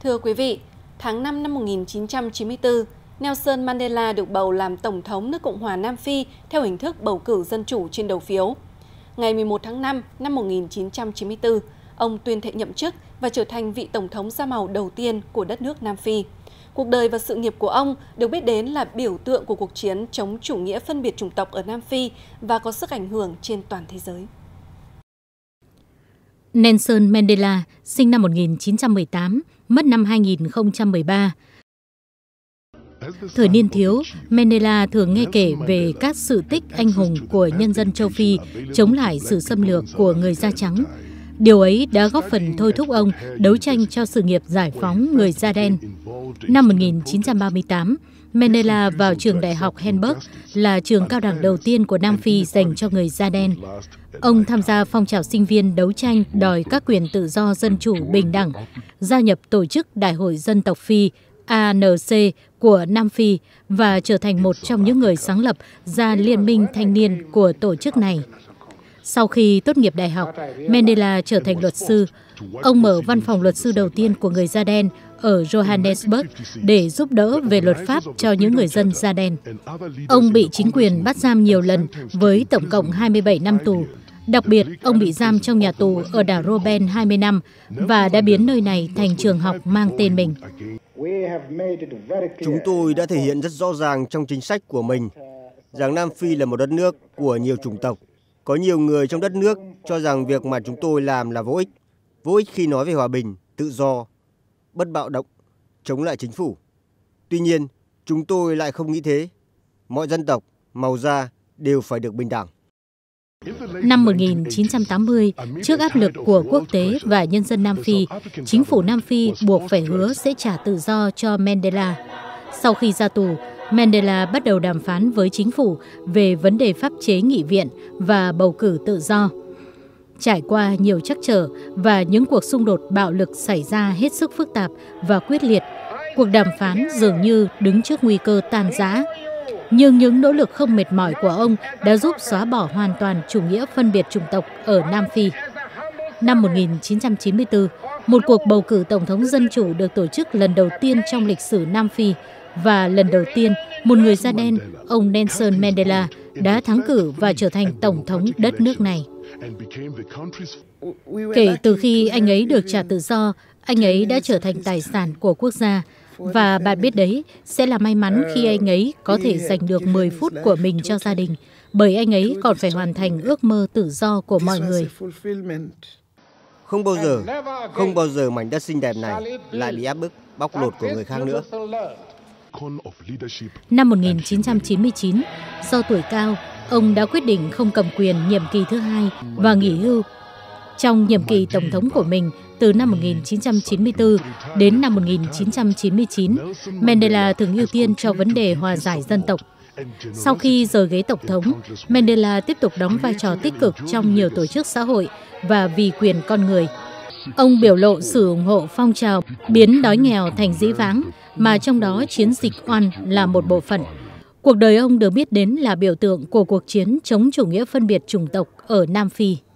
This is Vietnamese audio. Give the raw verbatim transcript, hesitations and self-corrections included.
Thưa quý vị, tháng năm năm một nghìn chín trăm chín mươi tư, Nelson Mandela được bầu làm Tổng thống nước Cộng hòa Nam Phi theo hình thức bầu cử dân chủ trên đầu phiếu. Ngày mười một tháng năm năm một nghìn chín trăm chín mươi tư, ông tuyên thệ nhậm chức và trở thành vị Tổng thống da màu đầu tiên của đất nước Nam Phi. Cuộc đời và sự nghiệp của ông được biết đến là biểu tượng của cuộc chiến chống chủ nghĩa phân biệt chủng tộc ở Nam Phi và có sức ảnh hưởng trên toàn thế giới. Nelson Mandela sinh năm một nghìn chín trăm mười tám, mất năm hai nghìn không trăm mười ba. Thời niên thiếu, Mandela thường nghe kể về các sự tích anh hùng của nhân dân châu Phi chống lại sự xâm lược của người da trắng. Điều ấy đã góp phần thôi thúc ông đấu tranh cho sự nghiệp giải phóng người da đen. Năm một nghìn chín trăm ba mươi tám, Mandela vào trường đại học Hamburg, là trường cao đẳng đầu tiên của Nam Phi dành cho người da đen. Ông tham gia phong trào sinh viên đấu tranh đòi các quyền tự do dân chủ bình đẳng, gia nhập tổ chức Đại hội Dân tộc Phi A N C của Nam Phi và trở thành một trong những người sáng lập ra Liên minh Thanh niên của tổ chức này. Sau khi tốt nghiệp đại học, Mandela trở thành luật sư. Ông mở văn phòng luật sư đầu tiên của người da đen ở Johannesburg để giúp đỡ về luật pháp cho những người dân da đen. Ông bị chính quyền bắt giam nhiều lần với tổng cộng hai mươi bảy năm tù. Đặc biệt, ông bị giam trong nhà tù ở đảo Robben hai mươi năm và đã biến nơi này thành trường học mang tên mình. Chúng tôi đã thể hiện rất rõ ràng trong chính sách của mình rằng Nam Phi là một đất nước của nhiều chủng tộc. Có nhiều người trong đất nước cho rằng việc mà chúng tôi làm là vô ích. Vô ích khi nói về hòa bình, tự do, bất bạo động, chống lại chính phủ. Tuy nhiên, chúng tôi lại không nghĩ thế. Mọi dân tộc, màu da đều phải được bình đẳng. Năm một nghìn chín trăm tám mươi, trước áp lực của quốc tế và nhân dân Nam Phi, chính phủ Nam Phi buộc phải hứa sẽ trả tự do cho Mandela. Sau khi ra tù, Mandela bắt đầu đàm phán với chính phủ về vấn đề pháp chế nghị viện và bầu cử tự do. Trải qua nhiều trắc trở và những cuộc xung đột bạo lực xảy ra hết sức phức tạp và quyết liệt, cuộc đàm phán dường như đứng trước nguy cơ tan rã. Nhưng những nỗ lực không mệt mỏi của ông đã giúp xóa bỏ hoàn toàn chủ nghĩa phân biệt chủng tộc ở Nam Phi. Năm một nghìn chín trăm chín mươi tư, một cuộc bầu cử tổng thống dân chủ được tổ chức lần đầu tiên trong lịch sử Nam Phi, và lần đầu tiên một người da đen, ông Nelson Mandela, đã thắng cử và trở thành tổng thống đất nước này. Kể từ khi anh ấy được trả tự do, anh ấy đã trở thành tài sản của quốc gia. Và bạn biết đấy, sẽ là may mắn khi anh ấy có thể dành được mười phút của mình cho gia đình, bởi anh ấy còn phải hoàn thành ước mơ tự do của mọi người. Không bao giờ, không bao giờ mảnh đất xinh đẹp này lại bị áp bức, bóc lột của người khác nữa. Năm một nghìn chín trăm chín mươi chín, do tuổi cao, ông đã quyết định không cầm quyền nhiệm kỳ thứ hai và nghỉ hưu. Trong nhiệm kỳ tổng thống của mình, từ năm một nghìn chín trăm chín mươi tư đến năm một nghìn chín trăm chín mươi chín, Mandela thường ưu tiên cho vấn đề hòa giải dân tộc. Sau khi rời ghế tổng thống, Mandela tiếp tục đóng vai trò tích cực trong nhiều tổ chức xã hội và vì quyền con người. Ông biểu lộ sự ủng hộ phong trào biến đói nghèo thành dĩ vãng, mà trong đó chiến dịch oan là một bộ phận. Cuộc đời ông được biết đến là biểu tượng của cuộc chiến chống chủ nghĩa phân biệt chủng tộc ở Nam Phi.